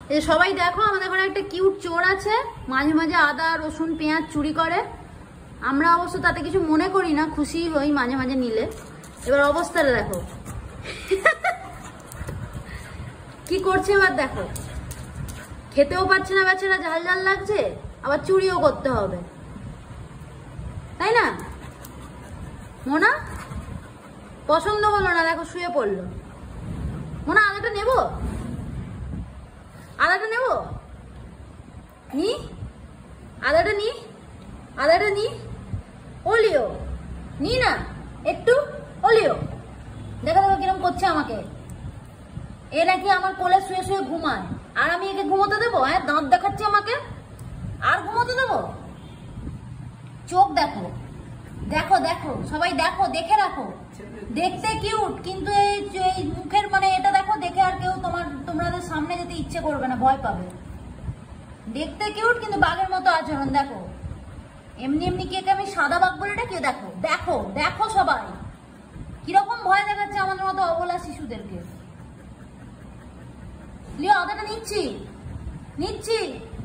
এই সবাই দেখো আমাদের ঘরে একটা কিউট চোর আছে, মাঝে মাঝে আদা রসুন পেঁয়াজ চুরি করে। আমরা অবশ্য তাতে কিছু মনে করি না, খুশি হই মাঝে মাঝে নিলে। এবার অবস্থাটা দেখো কি করছে এবার দেখো। খেতেও পারছে না বেচারা, ঝাল ঝাল লাগছে, আবার চুরিও করতে হবে, তাই না মোনা? পছন্দ হলো না, দেখো শুয়ে পড়লো। মোনা আদাটা নেবো, আদাটা নেবো, নি আদাটা নি, আদাটা নি, ওলিও নি না একটু, ওলিও। দেখো দেখো কিরম করছে আমাকে। এ নাকি আমার কোলে শুয়ে শুয়ে ঘুমায়, আর আমি একে ঘুমোতে দেবো? হ্যাঁ, দাঁত দেখাচ্ছে আমাকে, আর ঘুমোতে দেবো? চোখ দেখো, দেখো দেখো সবাই দেখো, দেখে রাখো। দেখতে কিউট, কিন্তু এই মুখের মানে এটা দেখো, দেখে আর কেউ তোমাদের সামনে যেতে ইচ্ছে করবে না, ভয় পাবে। দেখতে কিউট কিন্তু বাঘের মতো আচরণ দেখো। এমনি এমনি কি আমি সাদা বাঘ বলে ডাকি? দেখো দেখো দেখো সবাই কিরকম ভয় দেখাচ্ছে আমাদের মতো অবলা শিশুদেরকে। লিও আদাটা নিচ্ছি নিচ্ছি।